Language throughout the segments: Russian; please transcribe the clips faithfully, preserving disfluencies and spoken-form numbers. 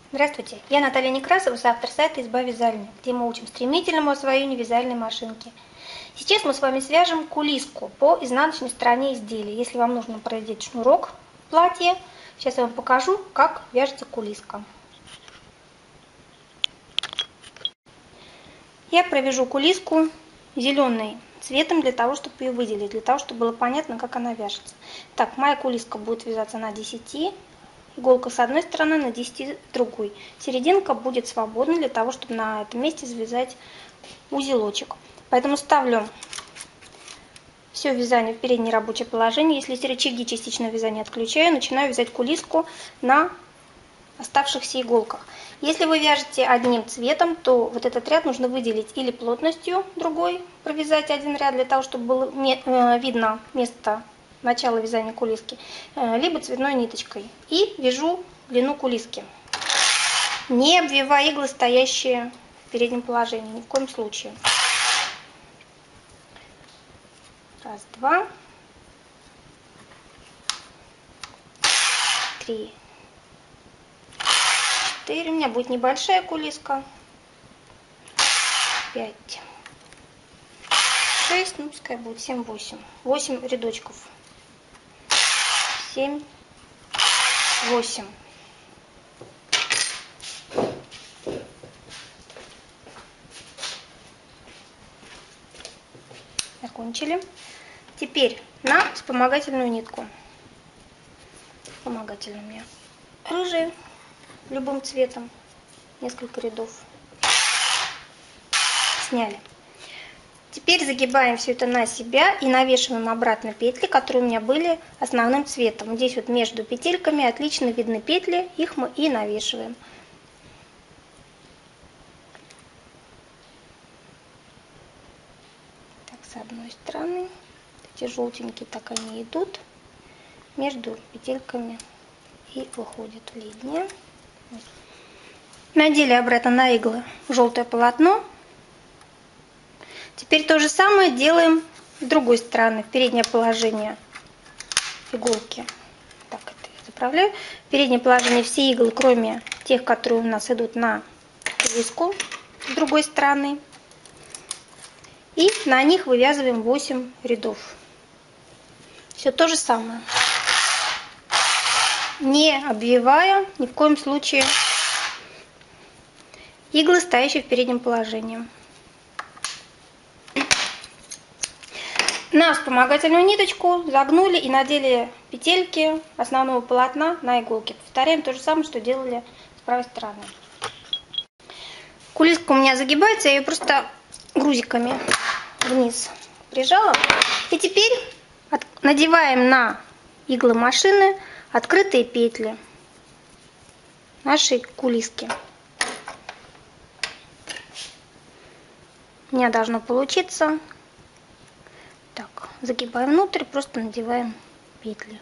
Здравствуйте, я Наталья Некрасова, автор сайта «Изба вязальни», где мы учим стремительному освоению вязальной машинки. Сейчас мы с вами свяжем кулиску по изнаночной стороне изделия. Если вам нужно продеть шнурок в платье, сейчас я вам покажу, как вяжется кулиска. Я провяжу кулиску зеленым цветом для того, чтобы ее выделить, для того, чтобы было понятно, как она вяжется. Так, моя кулиска будет вязаться на десяти. Иголка с одной стороны, на десяти с другой. Серединка будет свободна для того, чтобы на этом месте завязать узелочек. Поэтому ставлю все вязание в переднее рабочее положение. Если рычаги частичного вязания отключаю, начинаю вязать кулиску на оставшихся иголках. Если вы вяжете одним цветом, то вот этот ряд нужно выделить или плотностью другой, провязать один ряд для того, чтобы было видно место начала вязания кулиски, либо цветной ниточкой. И вяжу длину кулиски, не обвивая иглы, стоящие в переднем положении, ни в коем случае. Раз, два, три, четыре. У меня будет небольшая кулиска. Пять, шесть, ну пускай будет семь, восемь. Восемь рядочков. Семь, восемь. Закончили. Теперь на вспомогательную нитку. Вспомогательная у меня рыжий, любым цветом, несколько рядов. Сняли. Теперь загибаем все это на себя и навешиваем обратно петли, которые у меня были основным цветом. Здесь вот между петельками отлично видны петли, их мы и навешиваем. Так, с одной стороны, эти желтенькие так они идут между петельками и выходят в линию. Надели обратно на иглы желтое полотно. Теперь то же самое делаем с другой стороны, в переднее положение иголки. Так, это я заправляю. В переднее положение все иглы, кроме тех, которые у нас идут на кулиску с другой стороны. И на них вывязываем восемь рядов. Все то же самое. Не обвивая ни в коем случае иглы, стоящие в переднем положении. На вспомогательную ниточку загнули и надели петельки основного полотна на иголки. Повторяем то же самое, что делали с правой стороны. Кулиска у меня загибается, я ее просто грузиками вниз прижала. И теперь надеваем на иглы машины открытые петли нашей кулиски. У меня должно получиться. Так, загибаем внутрь, просто надеваем петли.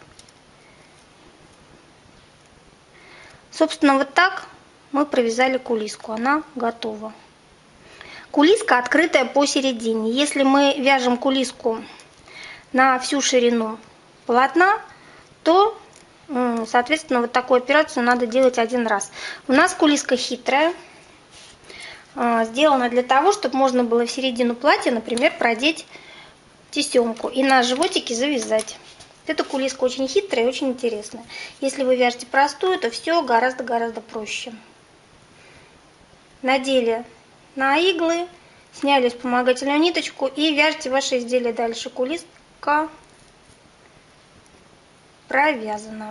Собственно, вот так мы провязали кулиску, она готова. Кулиска открытая посередине. Если мы вяжем кулиску на всю ширину полотна, то, соответственно, вот такую операцию надо делать один раз. У нас кулиска хитрая, сделана для того, чтобы можно было в середину платья, например, продеть тесемку и на животике завязать. Эта кулиска очень хитрая и очень интересная. Если вы вяжете простую, то все гораздо-гораздо проще. Надели на иглы, сняли вспомогательную ниточку и вяжите ваше изделие дальше. Кулиска провязана.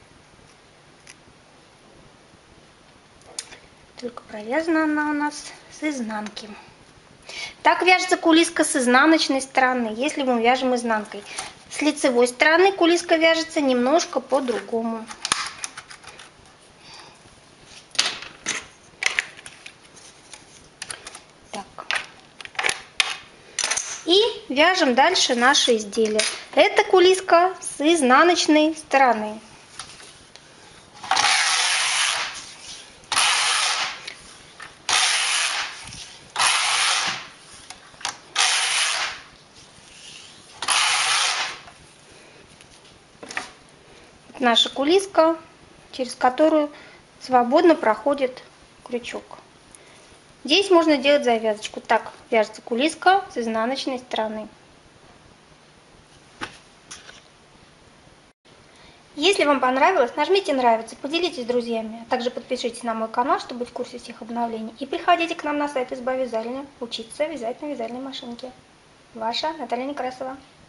Только провязана она у нас с изнанки. Так вяжется кулиска с изнаночной стороны, если мы вяжем изнанкой. С лицевой стороны кулиска вяжется немножко по-другому. Так. И вяжем дальше наше изделие. Это кулиска с изнаночной стороны. Наша кулиска, через которую свободно проходит крючок. Здесь можно делать завязочку. Так вяжется кулиска с изнаночной стороны. Если вам понравилось, нажмите нравится, поделитесь с друзьями, а также подпишитесь на мой канал, чтобы быть в курсе всех обновлений. И приходите к нам на сайт Изба Вязальня учиться вязать на вязальной машинке. Ваша Наталья Некрасова.